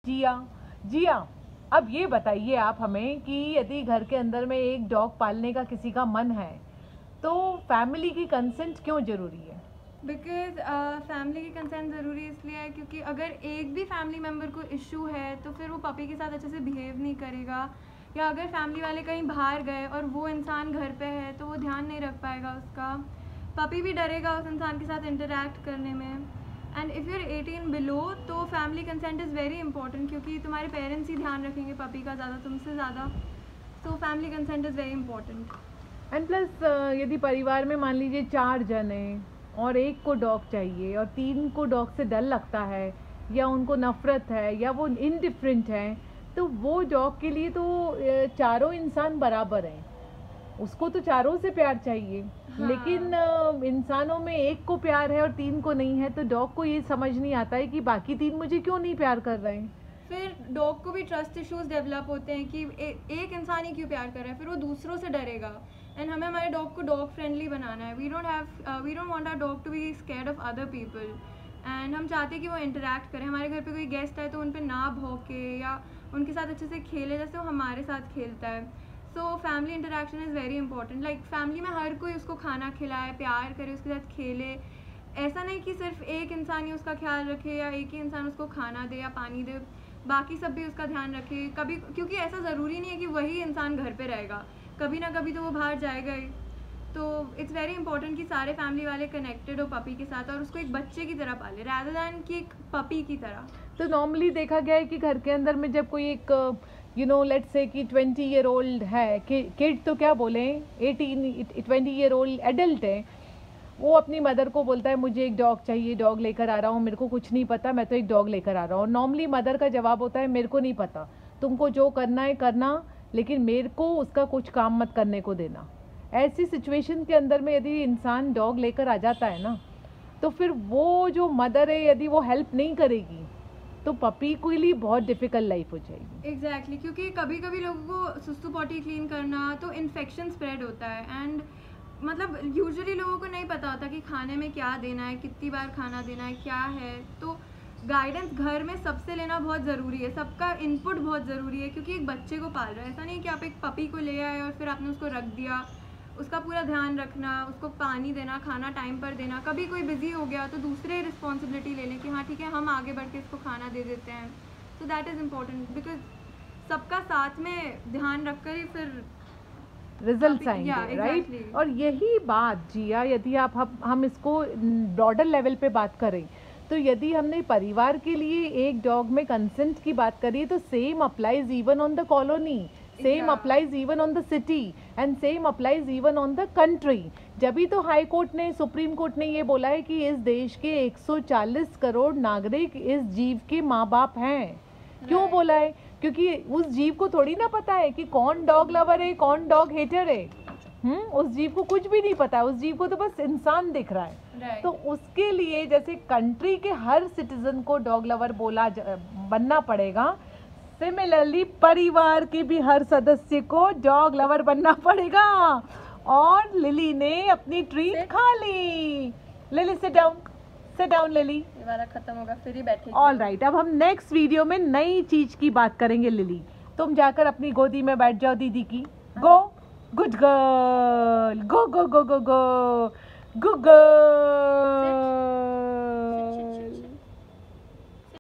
जिया। जिया, अब ये बताइए आप हमें कि यदि घर के अंदर में एक डॉग पालने का किसी का मन है तो फैमिली की कंसेंट क्यों ज़रूरी है? बिकॉज फैमिली की कंसेंट ज़रूरी इसलिए है क्योंकि अगर एक भी फैमिली मेम्बर को इशू है तो फिर वो पपी के साथ अच्छे से बिहेव नहीं करेगा, या अगर फैमिली वाले कहीं बाहर गए और वो इंसान घर पे है तो वो ध्यान नहीं रख पाएगा उसका। पपी भी डरेगा उस इंसान के साथ इंटरेक्ट करने में। एंड इफ़ यूर 18 बिलो तो family consent is very important, क्योंकि तुम्हारे पेरेंट्स ही ध्यान रखेंगे पपी का ज़्यादा तुमसे ज़्यादा। So family consent is very important. And plus यदि परिवार में मान लीजिए 4 जन हैं और एक को डॉग चाहिए और 3 को डॉग से डर लगता है या उनको नफ़रत है या वो इनडिफरेंट हैं, तो वो डॉग के लिए तो चारों इंसान बराबर हैं, उसको तो चारों से प्यार चाहिए। हाँ। लेकिन इंसानों में एक को प्यार है और 3 को नहीं है, तो डॉग को ये समझ नहीं आता है कि बाकी 3 मुझे क्यों नहीं प्यार कर रहे हैं। फिर डॉग को भी ट्रस्ट इश्यूज डेवलप होते हैं कि एक इंसान ही क्यों प्यार कर रहा है, फिर वो दूसरों से डरेगा। एंड हमें हमारे डॉग को डॉग फ्रेंडली बनाना है। We don't want our dog to be scared of other people. And हम चाहते हैं कि वो इंटरेक्ट करें, हमारे घर पे कोई गेस्ट आए तो उन पे ना भौंके या उनके साथ अच्छे से खेले जैसे वो हमारे साथ खेलता है। So family interaction is very important. Like family में हर कोई उसको खाना खिलाए, प्यार करे, उसके साथ खेले। ऐसा नहीं कि सिर्फ एक इंसान ही उसका ख्याल रखे या एक ही इंसान उसको खाना दे या पानी दे, बाकी सब भी उसका ध्यान रखे कभी, क्योंकि ऐसा ज़रूरी नहीं है कि वही इंसान घर पे रहेगा, कभी ना कभी तो वो बाहर जाएगा ही। तो इट्स वेरी इंपॉर्टेंट कि सारे फैमिली वाले कनेक्टेड हो पपी के साथ और उसको एक बच्चे की तरह पाले रादर दैन कि एक पपी की तरह। तो नॉर्मली देखा गया है कि घर के अंदर में जब कोई एक लेट्स से कि 20 ईयर ओल्ड है, किड तो क्या बोले, 20 ईयर ओल्ड एडल्ट है, वो अपनी मदर को बोलता है मुझे एक डॉग चाहिए, डॉग लेकर आ रहा हूँ, मेरे को कुछ नहीं पता, मैं तो एक डॉग लेकर आ रहा हूँ। नॉर्मली मदर का जवाब होता है मेरे को नहीं पता, तुमको जो करना है करना, लेकिन मेरे को उसका कुछ काम मत करने को देना। ऐसी सिचुएशन के अंदर में यदि इंसान डॉग लेकर आ जाता है ना, तो फिर वो जो मदर है यदि वो हेल्प नहीं करेगी तो पपी के लिए बहुत डिफ़िकल्ट लाइफ हो जाएगी। एग्जैक्टली क्योंकि कभी कभी लोगों को सुस्तु पॉटी क्लीन करना तो इन्फेक्शन स्प्रेड होता है। एंड मतलब यूजुअली लोगों को नहीं पता होता कि खाने में क्या देना है, कितनी बार खाना देना है, क्या है। तो गाइडेंस घर में सबसे लेना बहुत ज़रूरी है, सबका इनपुट बहुत ज़रूरी है, क्योंकि एक बच्चे को पाल रहा है। ऐसा नहीं कि आप एक पपी को ले आए और फिर आपने उसको रख दिया, उसका पूरा ध्यान रखना, उसको पानी देना, खाना टाइम पर देना। कभी कोई बिजी हो गया तो दूसरे रिस्पॉन्सिबिलिटी ले लें कि हाँ ठीक है हम आगे बढ़ के इसको खाना दे देते हैं। So that is important, because सबका साथ में ध्यान रख कर ही फिर रिजल्ट आएंगे, राइट। और यही बात जिया, यदि आप हम इसको ब्रॉडर लेवल पे बात करें तो यदि हमने परिवार के लिए एक डॉग में कंसेंट की बात करी तो same applies even on the colony, same applies even on the city and same applies even on the country. जब भी तो हाई कोर्ट ने, सुप्रीम कोर्ट ने ये बोला है कि इस देश के 140 करोड़ नागरिक इस जीव के माँ बाप हैं। क्यों बोला है? क्योंकि उस जीव को थोड़ी ना पता है कि कौन डॉग लवर है, कौन डॉग हेटर है। उस जीव को कुछ भी नहीं पता है, उस जीव को तो बस इंसान दिख रहा है। तो उसके लिए जैसे कंट्री के हर सिटीजन को डॉग लवर बनना पड़ेगा, सिमिलरली परिवार के भी हर सदस्य को डॉग लवर बनना पड़ेगा। और लिली ने अपनी ट्रीट खा ली। Lily sit down Lily. ये वाला खत्म होगा फिर ही बैठेगी। ऑल राइट, अब हम नेक्स्ट वीडियो में नई चीज की बात करेंगे। लिली तुम जाकर अपनी गोदी में बैठ जाओ दीदी की। Go, good girl, go go go go go, good girl.